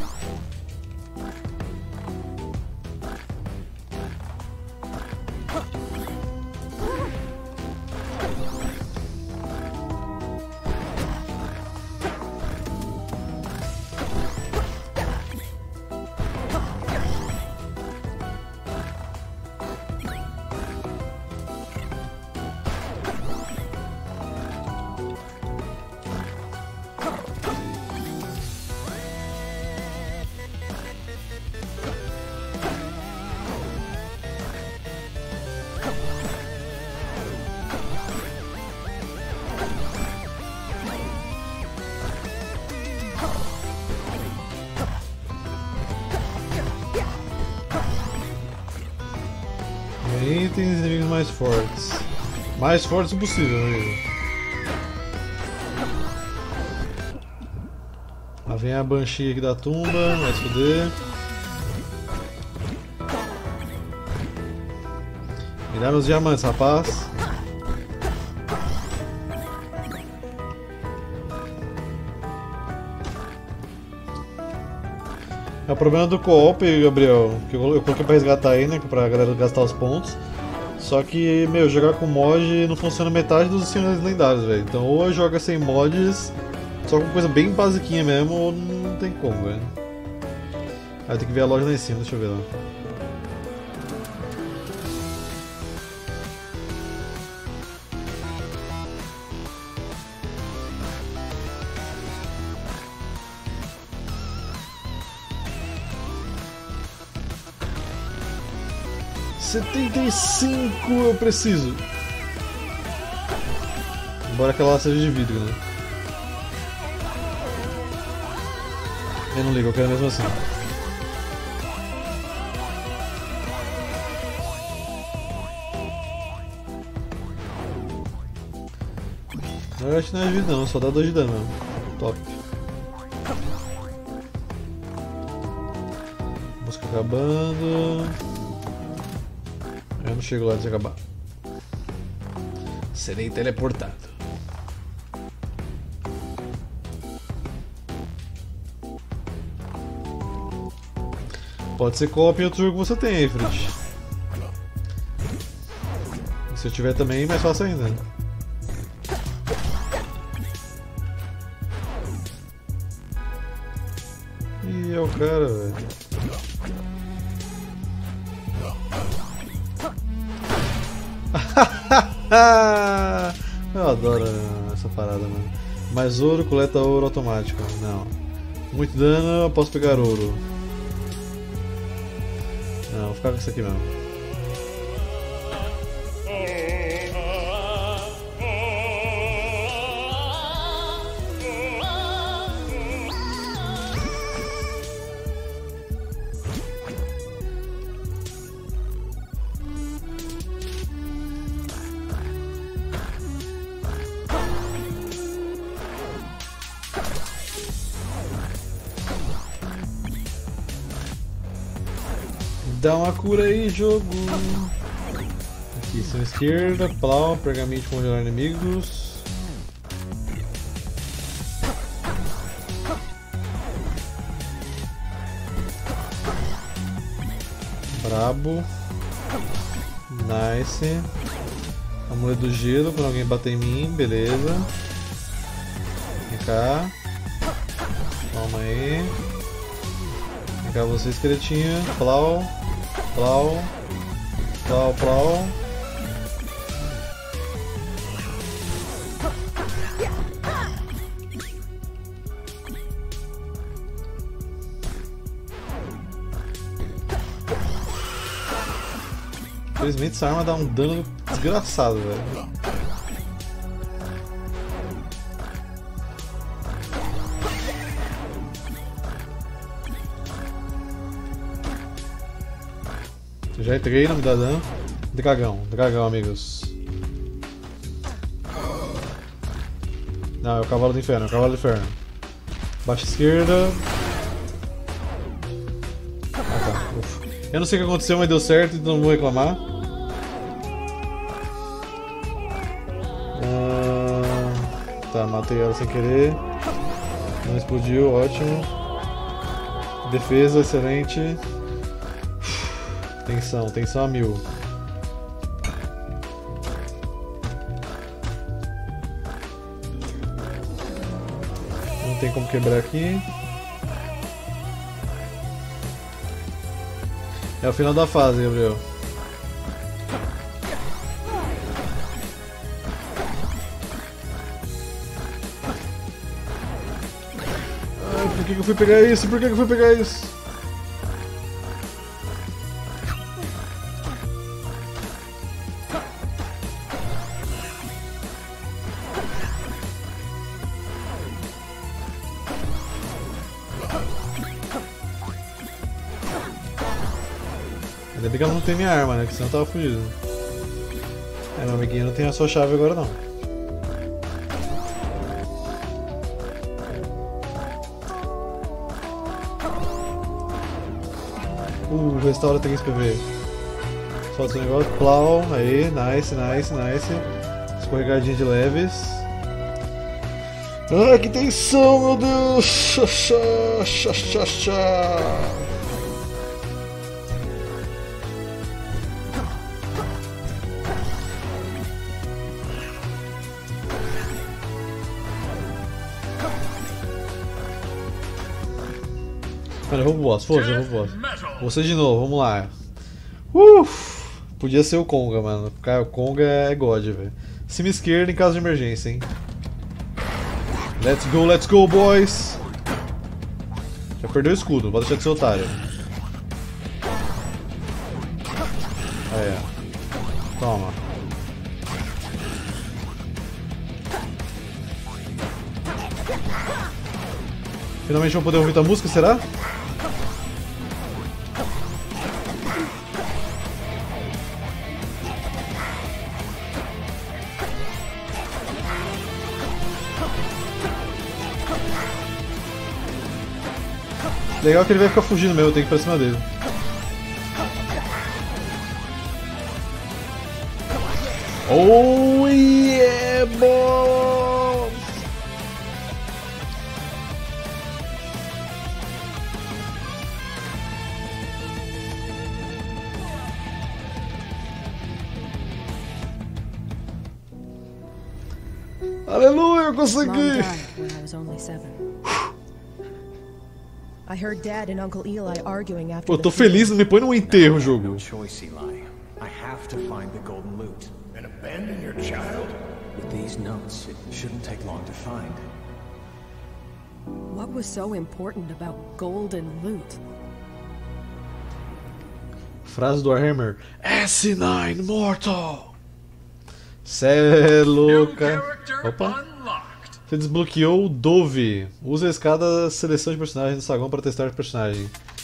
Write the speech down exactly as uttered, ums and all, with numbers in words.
Itens inimigos mais fortes. Mais fortes possível, amigo. Lá vem a Banshee aqui da tumba, vai se fuder. Me dá meus diamantes, rapaz. É o problema do co-op, Gabriel, que eu coloquei pra resgatar aí, né, pra galera gastar os pontos. Só que, meu, jogar com mod não funciona metade dos sinais lendários, velho. Então ou joga sem mods, só com coisa bem basiquinha mesmo, ou não tem como, velho. Aí tem que ver a loja lá em cima, deixa eu ver lá. setenta e cinco eu preciso. Embora aquela lá seja de vidro, né? Eu não ligo, eu quero mesmo assim. Eu acho que não é de vida não, só dá dois de dano mesmo. Top. Música acabando. Eu não chego lá antes de acabar. Serei teleportado. Pode ser co-op em outro jogo que você tem aí, Fritz. E se eu tiver também, mais fácil ainda. Ih, é o cara, velho. Eu adoro essa parada, mano. Mais ouro, coleta ouro automático. Não. Muito dano, eu posso pegar ouro. Não, vou ficar com isso aqui mesmo. Dá uma cura aí, jogo. Aqui, cima esquerda, plau, pergaminho de congelar inimigos. Brabo. Nice. Amuleto do gelo quando alguém bater em mim, beleza. Vem cá. Toma aí. Vem cá você, esqueletinho. Plau. Plau, plau, plau. Infelizmente essa arma dá um dano desgraçado, velho. Já entreguei, não me dá dano. Dragão, dragão, amigos. Não, é o cavalo do inferno, é o cavalo do inferno. Baixa esquerda. Ah tá, ufa. Eu não sei o que aconteceu, mas deu certo, então não vou reclamar. Ah, tá, matei ela sem querer. Não explodiu, ótimo. Defesa, excelente. Tensão, tensão a mil. Não tem como quebrar aqui. É o final da fase, Gabriel. Ai, por que que eu fui pegar isso? Por que que eu fui pegar isso? Ainda bem que ela não tem minha arma, né? Que senão eu tava fugido. É, meu amiguinho não tem a sua chave agora não. Uh, restaura três P V. Solta o negócio, plau, aí, nice, nice, nice. Escorregadinha de leves. Ai, que tensão, meu Deus! Xa, xa, xa, xa, xa. Mano, eu vou pro boss, foda-se, eu vou pro boss. Você de novo, vamos lá. Uff, podia ser o Conga, mano. Cara, o Conga é God, velho. Cima esquerda em caso de emergência, hein. Let's go, let's go, boys. Já perdeu o escudo, pode deixar de ser otário. Aí, ó. Toma. Finalmente vamos poder ouvir tua música, será? Legal que ele vai ficar fugindo mesmo, eu tenho que ir pra cima dele. Oh yeah, boss! Aleluia, eu consegui! Pô, tô feliz, não me põe num enterro, jogo. What was so important about gold and loot? Frase do Warhammer: S nove Mortal. Cê é louca. Opa. Você desbloqueou o Dove. Use a escada seleção de personagem no saguão para testar o personagem.